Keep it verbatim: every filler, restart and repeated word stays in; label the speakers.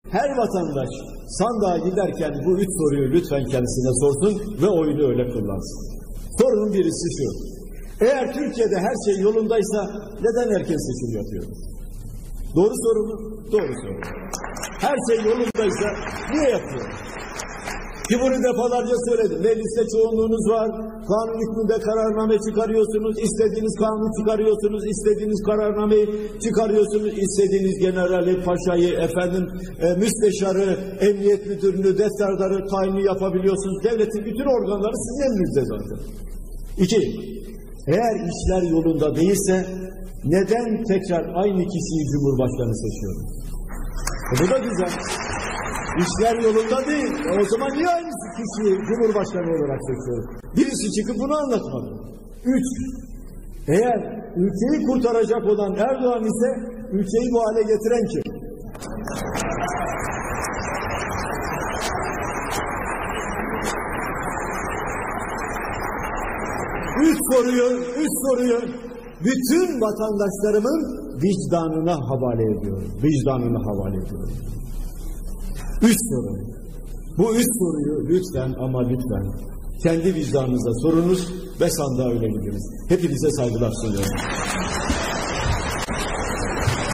Speaker 1: her vatandaş sandığa giderken bu üç soruyu lütfen kendisine sorsun ve oyunu öyle kullansın. Sorunun birisi şu: eğer Türkiye'de her şey yolundaysa neden erken seçim yapıyoruz? Doğru soru mu? Doğru soru. Her şey yolundaysa niye yapıyoruz? Ki bunu defalarca söyledim. Mecliste çoğunluğunuz var. Kanun hükmünde kararname çıkarıyorsunuz. İstediğiniz kanunu çıkarıyorsunuz. İstediğiniz kararnameyi çıkarıyorsunuz. İstediğiniz generali, paşayı, efendim e, müsteşarı, emniyet müdürünü, defterdarı tayini yapabiliyorsunuz. Devletin bütün organları sizin elinizde zaten. İki, eğer işler yolunda değilse neden tekrar aynı kişiyi Cumhurbaşkanı seçiyoruz? E bu da güzel. İşler yolunda değil. E o zaman niye aynı kişiyi Cumhurbaşkanı olarak seçiyoruz? Birisi çıkıp bunu anlatmadı. Üç, eğer ülkeyi kurtaracak olan Erdoğan ise ülkeyi bu hale getiren kim? Üç soruyu, üç soruyu bütün vatandaşlarımın vicdanına havale ediyorum. Vicdanına havale ediyorum. Üç soru. Bu üç soruyu lütfen ama lütfen kendi vicdanınıza sorunuz ve sandığa öyle gidiniz. Hepinize saygılar sunuyorum.